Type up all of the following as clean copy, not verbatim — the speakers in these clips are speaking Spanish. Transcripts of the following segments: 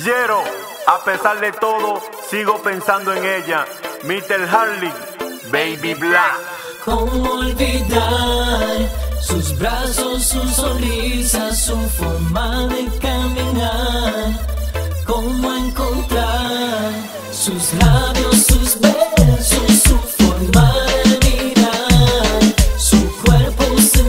Yero, a pesar de todo, sigo pensando en ella. Mr. Harley, Baby Black. ¿Cómo olvidar sus brazos, su sonrisa, su forma de caminar? ¿Cómo encontrar sus labios, sus besos, su forma de mirar, su cuerpo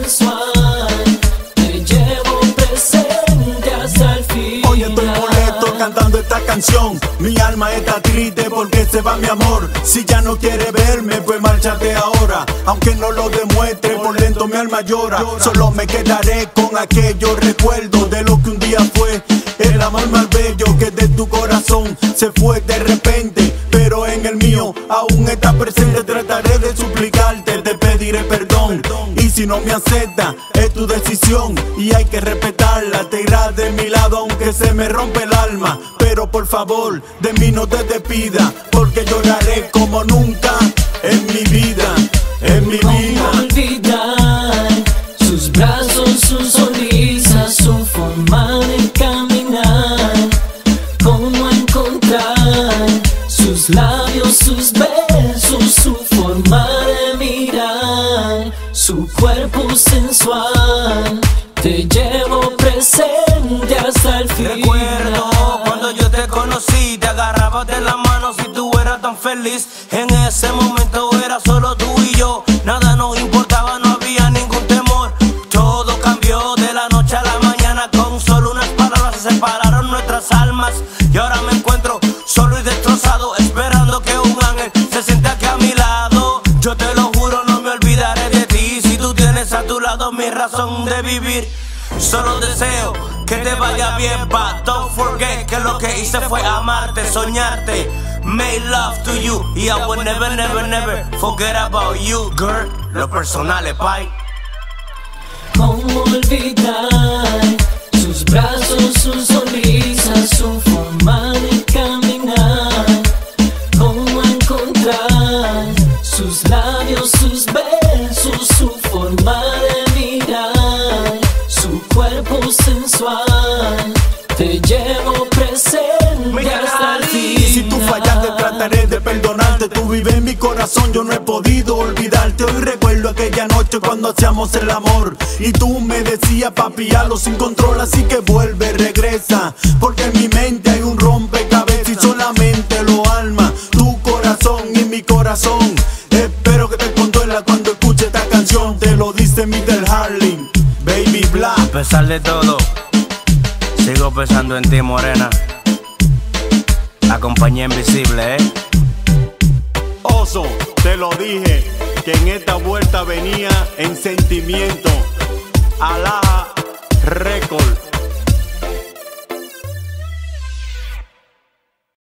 sensual? Te llevo presente hasta el final. Hoy estoy molesto cantando esta canción. Mi alma está triste porque se va mi amor. Si ya no quiere verme, pues márchate ahora. Aunque no lo demuestre, por dentro mi alma llora. Solo me quedaré con aquellos recuerdos de lo que un día fue. El amor más bello que de tu corazón se fue de repente, pero en el mío aún está presente. Trataré de suplicarte, te pediré perdón. Y si no me aceptas, es tu decisión y hay que respetarla. Te irás de mi lado aunque se me rompe el alma, pero por favor de mí no te despidas, porque lloraré como nunca en mi vida, en mi vida. ¿Cómo olvidar sus brazos, su sonrisa, su forma de caminar? ¿Cómo encontrar sus labios, sus besos, su forma de mirar, su cuerpo sensual? Te llevo presente hasta el final. Recuerdo cuando yo te conocí, te agarrabas de las manos y tú eras tan feliz. En ese momento era solo tú y yo, nada nos importaba, no había ningún temor. Todo cambió de la noche a la mañana, con solo unas palabras se separaron nuestras almas. Y ahora me encuentro solo y destrozado, esperando que un ángel se siente aquí a mi lado. Yo te lo juro, no me olvidaré de ti, si tú tienes a tu lado mi razón de vivir. Solo deseo que te vaya bien, but don't forget que lo que hice fue amarte, soñarte. Made love to you y I will never, never, never forget about you, girl. Lo personal es bye. ¿Cómo olvidar sus brazos, su sonrisa, su forma de caminar? ¿Cómo encontrar sus labios, sus besos, su forma de mirar, su cuerpo sensual? Te llevo presente hasta el fin. Y si tú fallaste, trataré de perdonarte. Tú vives en mi corazón, yo no he podido olvidarte. Hoy recuerdo aquella noche cuando hacíamos el amor y tú me decías, papi, hazlo sin control. Así que vuelve, regresa, porque en mi mente hay un rompecabezas y solamente lo alma tu corazón y mi corazón. Espero que te conduela cuando escuche esta canción. Te lo dice Mr. Harley, Baby Black. A pesar de todo, sigo pensando en ti, morena. La compañía invisible, Oso, te lo dije, que en esta vuelta venía en sentimiento. Alaja Record.